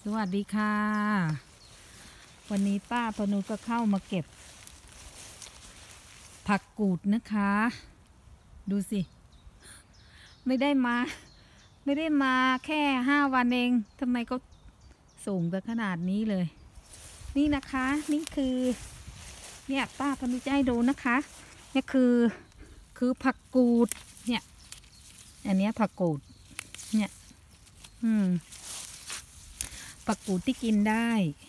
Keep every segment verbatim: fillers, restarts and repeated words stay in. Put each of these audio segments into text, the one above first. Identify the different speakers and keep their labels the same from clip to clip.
Speaker 1: สวัสดีค่ะวันนี้ป้าพนุก็เข้ามาเก็บผักกูดนะคะดูสิไม่ได้มาไม่ได้มาแค่ห้าวันเองทำไมก็สูงไปขนาดนี้เลยนี่นะคะนี่คือเนี่ยป้าพนุจะให้ดูนะคะนี่คือคือผักกูดเนี่ยอันนี้ผักกูดเนี่ยอืมผักกูดที่กินได้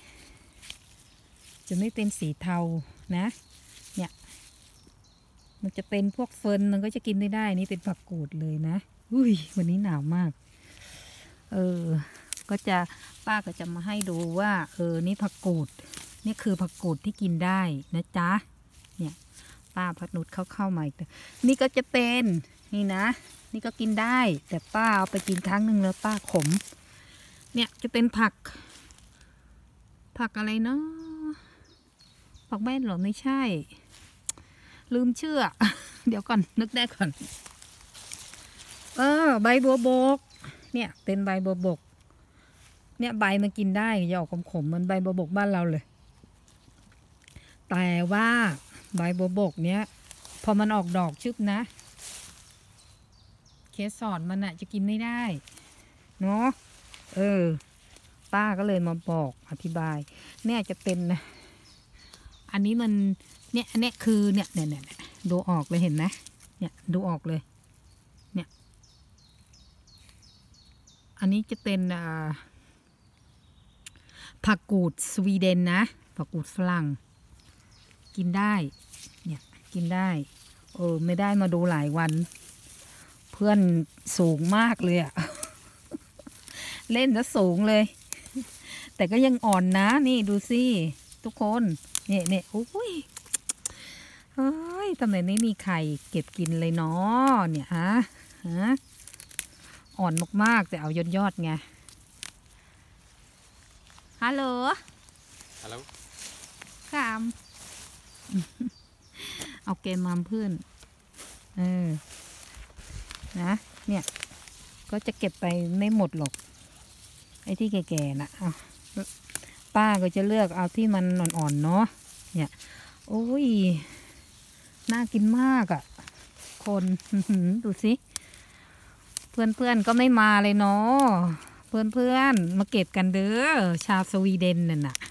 Speaker 1: จะไม่เป็นสีเทานะเนี่ยมันจะเป็นพวกเฟิร์นมันก็จะกินไม่ได้นี่เป็นผักกูดเลยนะอุ้ยวันนี้หนาวมากเออก็จะป้าก็จะมาให้ดูว่าเออนี่ผักกูดนี่คือผักกูดที่กินได้นะจ๊ะเนี่ยป้าพัดนุชเข้าเข้ามาอีกนี่ก็จะเป็นนี่นะนี่ก็กินได้แต่ป้าเอาไปกินครั้งหนึ่งแล้วป้าขมเนี่ยจะเป็นผักผักอะไรเนาะผักแม่นหรอไม่ใช่ลืมชื่อ เดี๋ยวก่อนนึกได้ก่อนเออใบบัวบกเนี่ยเป็นใบบัวบกเนี่ยใบมันกินได้จะออกขมๆเหมือนใบบัวบกบ้านเราเลยแต่ว่าใบบัวบกเนี้ยพอมันออกดอกชึบนะเคสอนมันอะจะกินไม่ได้เนาะเออป้าก็เลยมาบอกอธิบายเนี่ยจะเป็นนะอันนี้มันเนี่ยอันนี้คือเนี่ยเนี่ยเนี่ยดูออกเลยเห็นไหมเนี่ยดูออกเลยเนี่ยอันนี้จะเป็นผักกูดสวีเดนนะผักกูดฝรั่งกินได้เนี่ยกินได้เออไม่ได้มาดูหลายวันเพื่อนสูงมากเลยอะ เล่นแล้วสูงเลยแต่ก็ยังอ่อนนะนี่ดูสิทุกคนเนี่ยเนี่ยโอ้ยเฮ้ยทำไมไม่มีใครเก็บกินเลยเนาะเนี่ยฮะฮะอ่อนมากๆแต่เอายอดยอดไงฮัลโหล
Speaker 2: ฮัลโหล
Speaker 1: คามเอาเกมมาเพื่อนเออนะเนี่ยก็จะเก็บไปไม่หมดหรอกไอ้ที่แก่ๆนะป้าก็จะเลือกเอาที่มันอ่อนๆเนาะเนี่ยโอ้ยน่ากินมากอ่ะคนดูสิเพื่อนๆก็ไม่มาเลยเนาะเพื่อนๆมาเก็บกันเด้อชาวสวีเดนน่ะนะ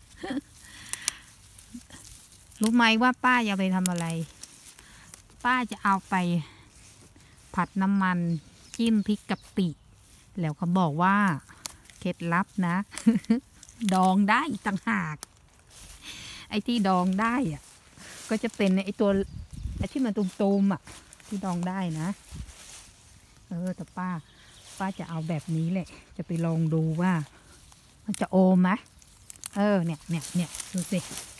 Speaker 1: รู้ไหมว่าป้าจะไปทำอะไรป้าจะเอาไปผัดน้ำมันจิ้มพริกกะปิแล้วเขาบอกว่าเคล็ดลับนะ ดองได้ต่างหากไอ้ที่ดองได้อะก็จะเป็นไอ้ตัวไอ้ที่มันตุ่มๆอ่ะที่ดองได้นะเออแต่ป้าป้าจะเอาแบบนี้แหละจะไปลองดูว่ามันจะโอมไหมเออเนี่ยเนี่ยเนี่ยดูสิ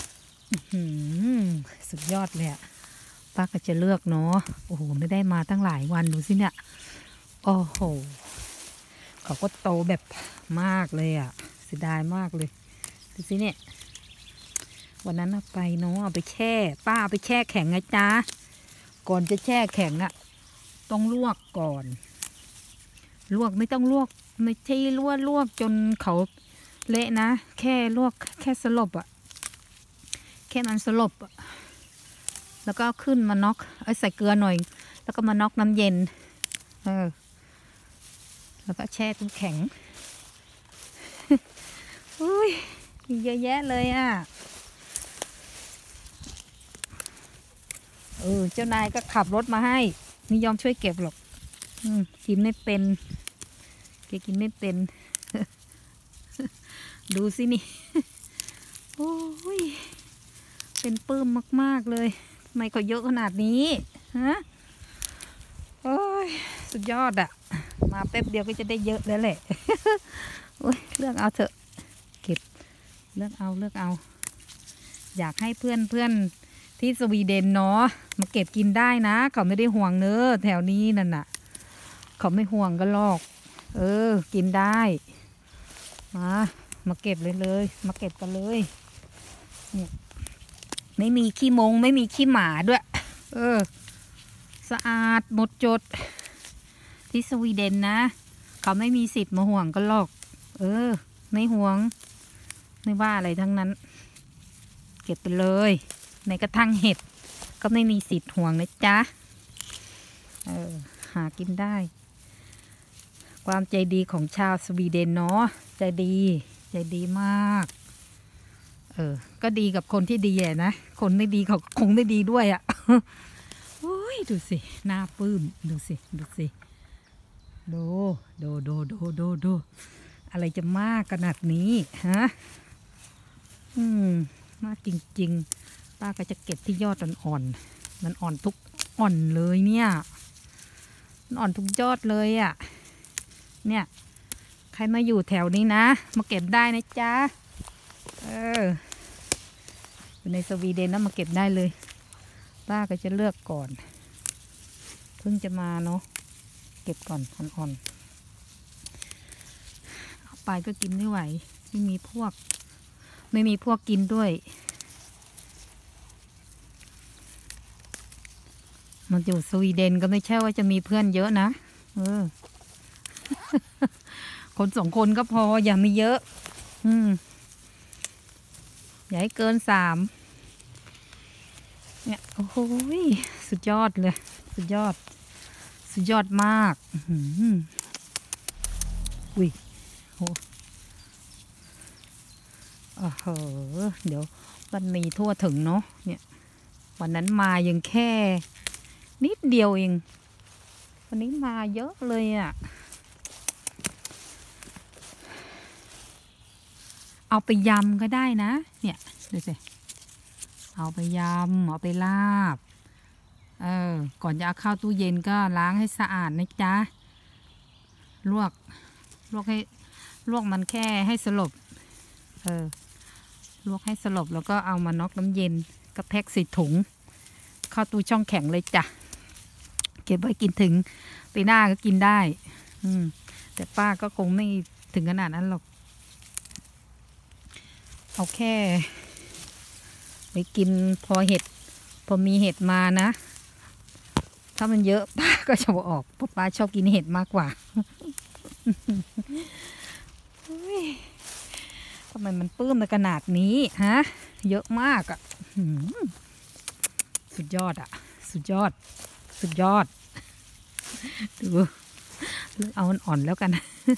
Speaker 1: สุดยอดเลยอ่ะป้าก็จะเลือกเนาะโอ้โหไม่ได้มาตั้งหลายวันดูสิเนี่ยโอ้โหเขาก็โตแบบมากเลยอ่ะเสียดายมากเลยดูสิเนี่ยวันนั้นเอาไปเนาะเอาไปแช่ป้าเอาไปแช่แข็งนะจ๊ะก่อนจะแช่แข็งอ่ะต้องลวกก่อนลวกไม่ต้องลวกไม่ใช่ลวกลวกจนเขาเละนะแค่ลวกแค่สลบอ่ะแค่มันสลบอ่ะแล้วก็ขึ้นมาน็อกเอาใส่เกลือหน่อยแล้วก็มาน็อกน้ำเย็นเออแล้วก็แช่ตู้แข็งอุ้ยมีเยอะแยะเลยอ่ะเออเจ้านายก็ขับรถมาให้ไม่ยอมช่วยเก็บหรอกอืมกินไม่เป็นแกกินไม่เป็น ดูสินี่ โอ้ยเป็นปื้มมากๆเลยทำไมก็เยอะขนาดนี้ฮะโอ้ยสุดยอดอะมาแป๊บเดียวก็จะได้เยอะแล้วแหละ โอ้ยเลือกเอาเถอะเก็บเลือกเอาเลือกเอาอยากให้เพื่อนเพื่อนที่สวีเดนเนาะมาเก็บกินได้นะเขาไม่ได้ห่วงเนอะแถวนี้นั่นน่ะเขาไม่ห่วงกันหรอกเออกินได้มามาเก็บเลยเลยมาเก็บกันเลยเนี่ยไม่มีขี้มงไม่มีขี้หมาด้วยเออสะอาดหมดจดที่สวีเดนนะเขาไม่มีสิทธิ์มาห่วงกันหรอกเออไม่หวงไม่ว่าอะไรทั้งนั้นเก็บไปเลยในกระทั่งเห็ดก็ไม่มีสิทธิ์ห่วงนะจ๊ะเออหากินได้ความใจดีของชาวสวีเดนเนาะใจดีใจดีมากเออก็ดีกับคนที่ดีแหละนะคนไม่ดีเขาคงไม่ดีด้วยอะ่ะโอ้ยดูสิหน้าปื้มดูสิดูสิดูดูดูดูดูดูอะไรจะมากขนาดนี้ฮะอืมมากจริงๆป้าก็จะเก็บที่ยอดอ่อนๆมันอ่อนทุกอ่อนเลยเนี่ยมันอ่อนทุกยอดเลยอะ่ะเนี่ยใครมาอยู่แถวนี้นะมาเก็บได้นะจ๊ะเอออยู่ในสวีเดนนะมาเก็บได้เลยป้าก็จะเลือกก่อนเพิ่งจะมาเนาะเก็บก่อนอ่อนๆเอาไปก็กินไม่ไหวไม่มีพวกไม่มีพวกกินด้วยมันอยู่สวีเดนก็ไม่ใช่ว่าจะมีเพื่อนเยอะนะเออ คนสองคนก็พออย่ามีเยอะอืมอย่าให้เกินสามเนี่ยโอ้โหสุดยอดเลยสุดยอดสุดยอดมากอืมอุ้ยโอ้โอ้โหเดี๋ยววันนี้ทั่วถึงเนาะเนี่ยวันนั้นมายังแค่นิดเดียวเองวันนี้มาเยอะเลยอ่ะเอาไปยำก็ได้นะเนี่ยดูสิเอาไปยำเอาไปลาบเออก่อนจะเอาเข้าตู้เย็นก็ล้างให้สะอาดนะจ๊ะลวกลวกให้ลวกมันแค่ให้สลบเออลวกให้สลบแล้วก็เอามาน็อกน้ำเย็นก็แพ็คใส่ถุงเข้าตู้ช่องแข็งเลยจ้ะเก็บไว้กินถึงปีหน้าก็กินได้อืมแต่ป้าก็คงไม่ถึงขนาดนั้นหรอกเอาแค่ไปกินพอเห็ดพอมีเห็ดมานะถ้ามันเยอะป้าก็จะเอาออกเพราะป้าชอบกินเห็ดมากกว่าทำไมมันปลื้มในขนาดนี้ฮะเยอะมากอ่ะสุดยอดอ่ะสุดยอดสุดยอดดูเลือกเอาอ่อนๆแล้วกัน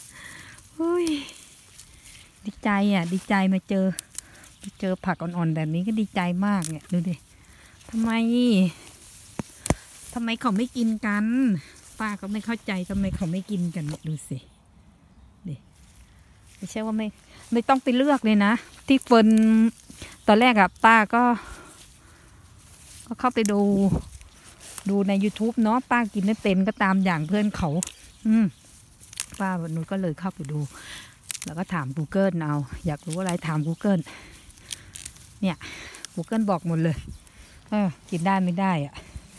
Speaker 1: ดีใจอ่ะดีใจมาเจอเจอผักอ่อนๆแบบนี้ก็ดีใจมากเนี่ยดูดิทำไมทำไมเขาไม่กินกันป้าก็ไม่เข้าใจทำไมเขาไม่กินกันดูสิดิไม่ใช่ว่าไม่ไม่ต้องไปเลือกเลยนะที่เฟิร์นตอนแรกอะป้าก็ก็เข้าไปดูดูใน ยูทูบ เนาะป้ากินไม่เป็นก็ตามอย่างเพื่อนเขาอืมป้าวันนู้นก็เลยเข้าไปดูแล้วก็ถาม กูเกิล เอาอยากรู้อะไรถาม กูเกิล เนี่ย กูเกิล บอกหมดเลยเออกินได้ไม่ได้อ่ะ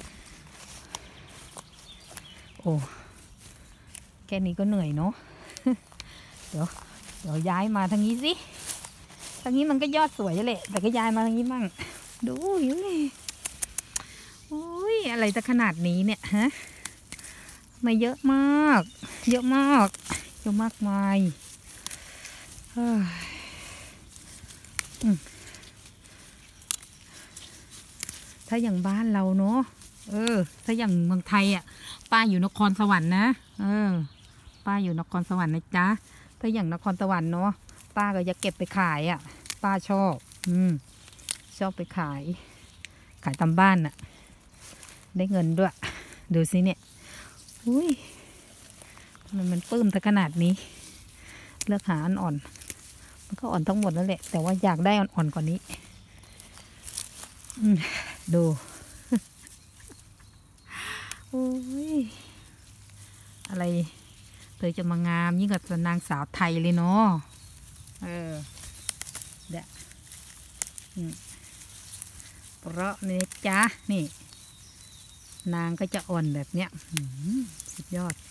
Speaker 1: โอ้แค่นี้ก็เหนื่อยเนาะ เดี๋ยวเดี๋ยวย้ายมาทางนี้สิทางนี้มันก็ยอดสวยเลยแต่ก็ย้ายมาทางนี้มั่งดูอยู่เลยโอ้ยอะไรจะขนาดนี้เนี่ยฮะมาเยอะมากเยอะมากเยอะมากมายถ้าอย่างบ้านเราเนาะเออถ้าอย่างเมืองไทยอ่ะป้าอยู่นครสวรรค์นะเออป้าอยู่นครสวรรค์นะจ๊ะถ้าอย่างนครสวรรค์เนาะป้าก็จะเก็บไปขายอ่ะป้าชอบอืมชอบไปขายขายตามบ้านอ่ะได้เงินด้วยดูสิเนี่ยอุ้ยมันมันปลื้มแต่ขนาดนี้เลือกหาอ่อนๆมันก็อ่อนทั้งหมดแล้วแหละแต่ว่าอยากได้อ่อนๆกว่านี้ดูโอ้ยอะไรเธอจะมางามยิ่งกับนางสาวไทยเลยเนาะเออเด็กเพราะนี่จ้านี่นางก็จะอ่อนแบบเนี้ยสุดยอด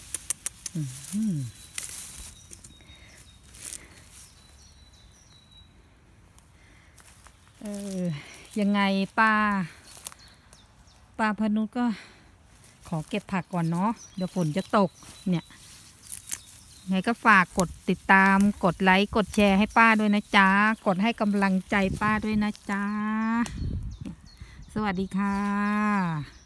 Speaker 1: เออยังไงป้าป้าพนุก็ขอเก็บผักก่อนเนาะเดี๋ยวฝนจะตกเนี่ยไงก็ฝากกดติดตามกดไลค์กดแชร์ให้ป้าด้วยนะจ๊ะกดให้กำลังใจป้าด้วยนะจ๊ะสวัสดีค่ะ